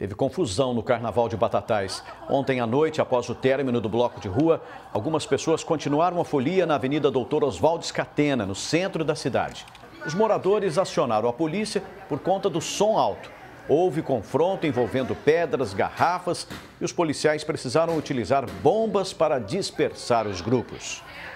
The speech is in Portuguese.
Teve confusão no Carnaval de Batatais. Ontem à noite, após o término do bloco de rua, algumas pessoas continuaram a folia na Avenida Doutor Oswaldo Scatena, no centro da cidade. Os moradores acionaram a polícia por conta do som alto. Houve confronto envolvendo pedras, garrafas e os policiais precisaram utilizar bombas para dispersar os grupos.